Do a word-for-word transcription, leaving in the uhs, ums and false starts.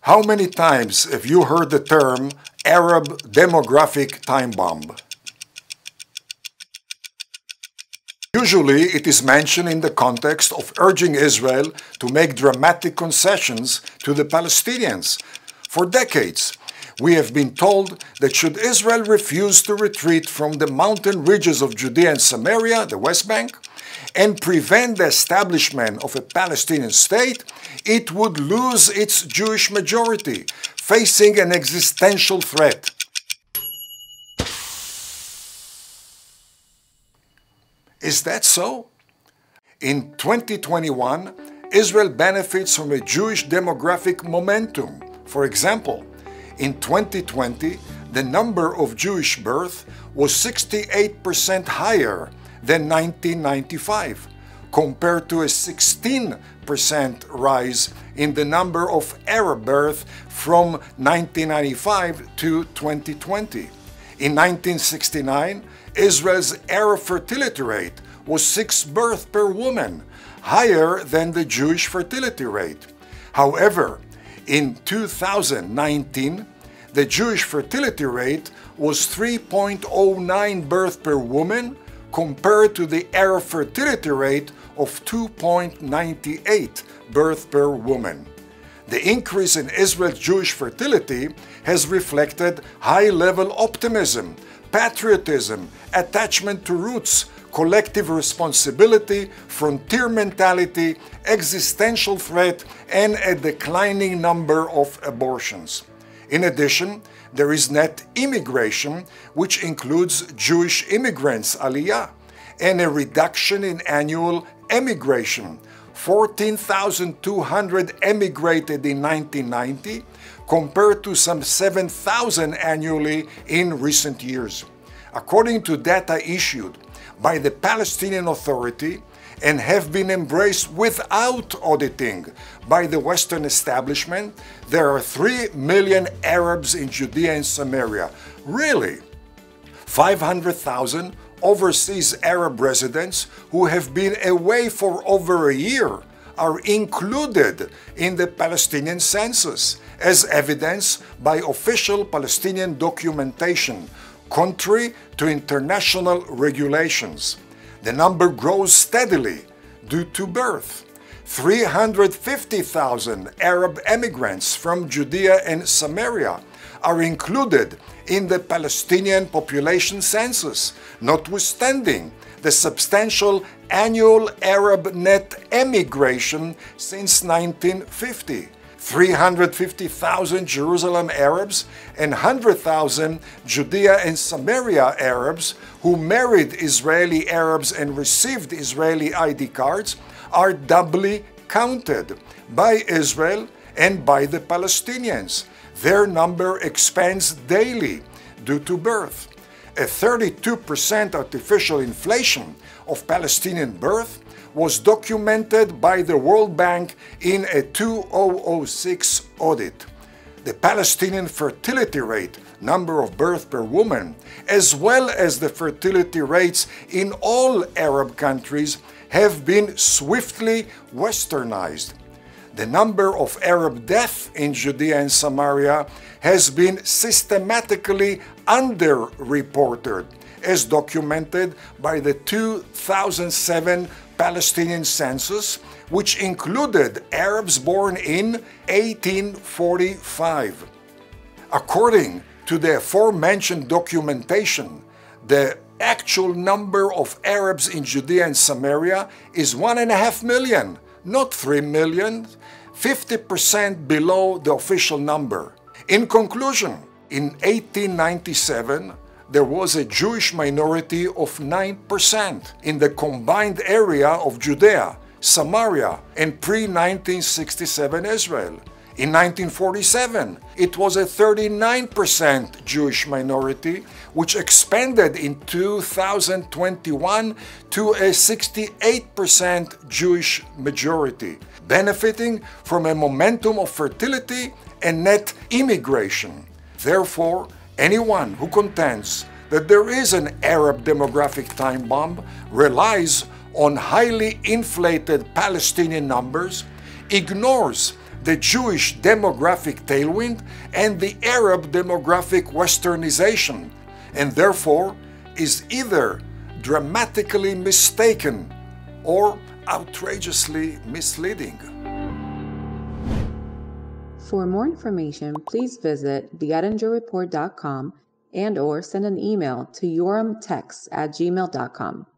How many times have you heard the term Arab demographic time bomb? Usually it is mentioned in the context of urging Israel to make dramatic concessions to the Palestinians. For decades, we have been told that should Israel refuse to retreat from the mountain ridges of Judea and Samaria, the West Bank, and prevent the establishment of a Palestinian state, it would lose its Jewish majority, facing an existential threat. Is that so? In twenty twenty-one, Israel benefits from a Jewish demographic momentum. For example, in twenty twenty, the number of Jewish births was sixty-eight percent higher than nineteen ninety-five, compared to a sixteen percent rise in the number of Arab births from nineteen ninety-five to twenty twenty. In nineteen sixty-nine, Israel's Arab fertility rate was six births per woman, higher than the Jewish fertility rate. However, in two thousand nineteen, the Jewish fertility rate was three point zero nine births per woman, compared to the Arab fertility rate of two point nine eight births per woman. The increase in Israel's Jewish fertility has reflected high-level optimism, patriotism, attachment to roots, collective responsibility, frontier mentality, existential threat, and a declining number of abortions. In addition, there is net immigration, which includes Jewish immigrants, Aliyah, and a reduction in annual emigration. fourteen thousand two hundred emigrated in nineteen ninety, compared to some seven thousand annually in recent years. According to data issued by the Palestinian Authority and have been embraced without auditing by the Western establishment, there are three million Arabs in Judea and Samaria. Really? five hundred thousand overseas Arab residents who have been away for over a year are included in the Palestinian census, as evidenced by official Palestinian documentation, contrary to international regulations. The number grows steadily due to birth. three hundred fifty thousand Arab immigrants from Judea and Samaria are included in the Palestinian population census, notwithstanding the substantial annual Arab net emigration since nineteen fifty. three hundred fifty thousand Jerusalem Arabs and one hundred thousand Judea and Samaria Arabs who married Israeli Arabs and received Israeli I D cards are doubly counted by Israel and by the Palestinians. Their number expands daily due to birth. A thirty-two percent artificial inflation of Palestinian birth was documented by the World Bank in a two thousand six audit. The Palestinian fertility rate, number of births per woman, as well as the fertility rates in all Arab countries have been swiftly westernized. The number of Arab deaths in Judea and Samaria has been systematically underreported, as documented by the two thousand seven Palestinian census, which included Arabs born in eighteen forty-five. According to the aforementioned documentation, the actual number of Arabs in Judea and Samaria is one and a half million, not three million, fifty percent below the official number. In conclusion, in eighteen ninety-seven, there was a Jewish minority of nine percent in the combined area of Judea, Samaria, and pre nineteen sixty-seven Israel. In nineteen forty-seven, it was a thirty-nine percent Jewish minority, which expanded in two thousand twenty-one to a sixty-eight percent Jewish majority, benefiting from a momentum of fertility and net immigration. Therefore, anyone who contends that there is an Arab demographic time bomb relies on highly inflated Palestinian numbers, ignores the Jewish demographic tailwind and the Arab demographic westernization, and therefore is either dramatically mistaken or outrageously misleading. For more information, please visit the ettinger report dot com and or send an email to yoramtext at gmail dot com.